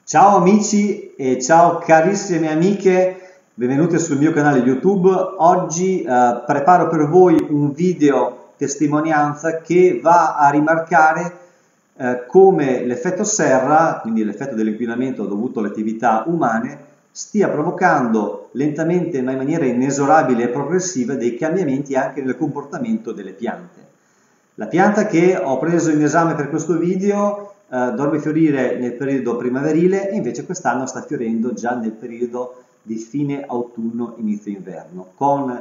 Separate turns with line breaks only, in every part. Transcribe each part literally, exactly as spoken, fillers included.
Ciao amici e ciao carissime amiche, benvenute sul mio canale YouTube. Oggi eh, preparo per voi un video testimonianza che va a rimarcare eh, come l'effetto serra, quindi l'effetto dell'inquinamento dovuto alle attività umane, stia provocando lentamente ma in maniera inesorabile e progressiva dei cambiamenti anche nel comportamento delle piante. La pianta che ho preso in esame per questo video Uh, dovrebbe fiorire nel periodo primaverile e invece quest'anno sta fiorendo già nel periodo di fine autunno, inizio inverno, con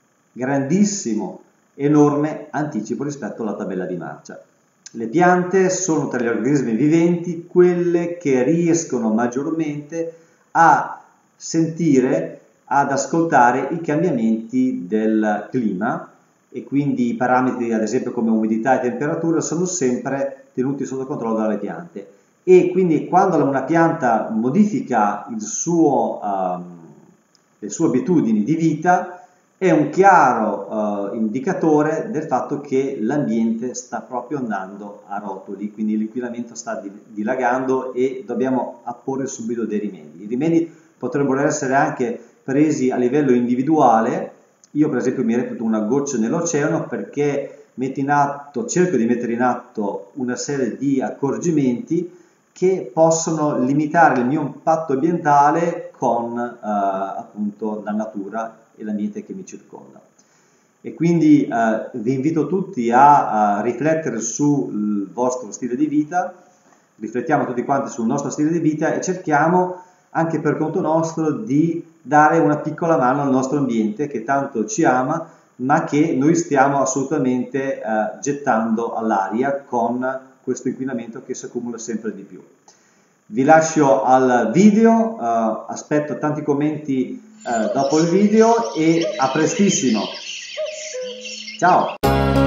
grandissimo, enorme anticipo rispetto alla tabella di marcia. Le piante sono tra gli organismi viventi quelle che riescono maggiormente a sentire, ad ascoltare i cambiamenti del clima, e quindi i parametri ad esempio come umidità e temperatura sono sempre tenuti sotto controllo dalle piante, e quindi quando una pianta modifica il suo, um, le sue abitudini di vita è un chiaro uh, indicatore del fatto che l'ambiente sta proprio andando a rotoli, quindi l'inquinamento sta dilagando e dobbiamo apporre subito dei rimedi. I rimedi potrebbero essere anche presi a livello individuale. Io per esempio mi reputo una goccia nell'oceano perché metto in atto, cerco di mettere in atto una serie di accorgimenti che possono limitare il mio impatto ambientale con eh, appunto la natura e l'ambiente che mi circonda. E quindi eh, vi invito tutti a, a riflettere sul vostro stile di vita, riflettiamo tutti quanti sul nostro stile di vita e cerchiamo anche per conto nostro di dare una piccola mano al nostro ambiente che tanto ci ama, ma che noi stiamo assolutamente eh, gettando all'aria con questo inquinamento che si accumula sempre di più. Vi lascio al video, eh, aspetto tanti commenti eh, dopo il video e a prestissimo. Ciao!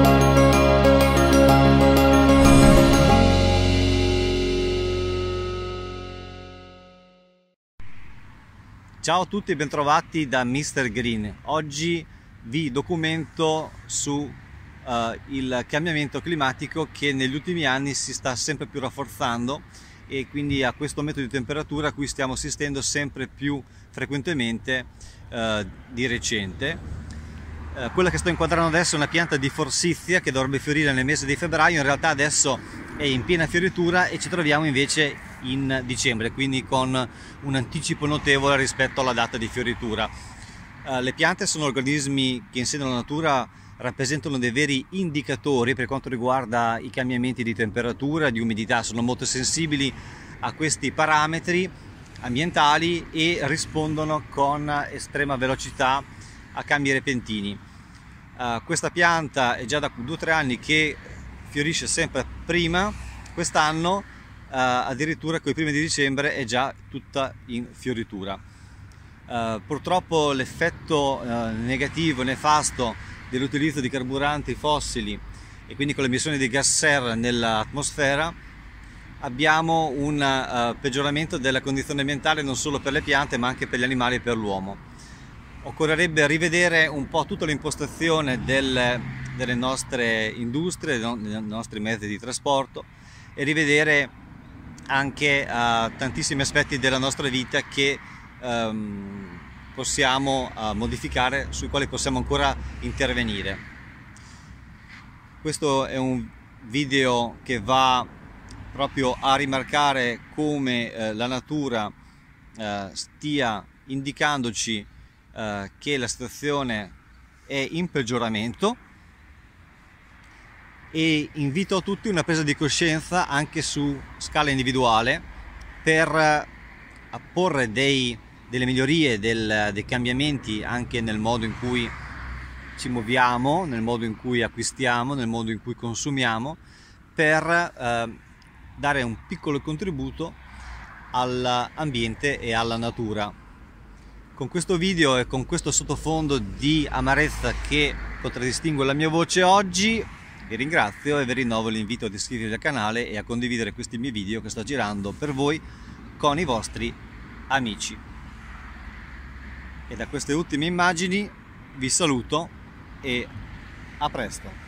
Ciao a tutti e bentrovati da mister Green. Oggi vi documento su uh, il cambiamento climatico che negli ultimi anni si sta sempre più rafforzando e quindi a questo aumento di temperatura a cui stiamo assistendo sempre più frequentemente uh, di recente. Uh, quella che sto inquadrando adesso è una pianta di forsythia che dovrebbe fiorire nel mese di febbraio, in realtà adesso è in piena fioritura e ci troviamo invece in dicembre, quindi con un anticipo notevole rispetto alla data di fioritura. Uh, le piante sono organismi che in seno alla natura rappresentano dei veri indicatori per quanto riguarda i cambiamenti di temperatura, di umidità, sono molto sensibili a questi parametri ambientali e rispondono con estrema velocità a cambi repentini. Uh, questa pianta è già da due o tre anni che fiorisce sempre prima, quest'anno Uh, addirittura con i primi di dicembre è già tutta in fioritura. Uh, purtroppo l'effetto uh, negativo, nefasto dell'utilizzo di carburanti fossili e quindi con l'emissione di gas serra nell'atmosfera abbiamo un uh, peggioramento della condizione ambientale non solo per le piante ma anche per gli animali e per l'uomo. Occorrerebbe rivedere un po' tutta l'impostazione del, delle nostre industrie, dei nostri mezzi di trasporto e rivedere anche uh, tantissimi aspetti della nostra vita che um, possiamo uh, modificare, sui quali possiamo ancora intervenire. Questo è un video che va proprio a rimarcare come uh, la natura uh, stia indicandoci uh, che la situazione è in peggioramento, e invito a tutti una presa di coscienza anche su scala individuale per apporre dei, delle migliorie, del, dei cambiamenti anche nel modo in cui ci muoviamo, nel modo in cui acquistiamo, nel modo in cui consumiamo, per eh, dare un piccolo contributo all'ambiente e alla natura. Con questo video e con questo sottofondo di amarezza che contraddistingue la mia voce oggi, vi ringrazio e vi rinnovo l'invito ad iscrivervi al canale e a condividere questi miei video che sto girando per voi con i vostri amici. E da queste ultime immagini vi saluto e a presto!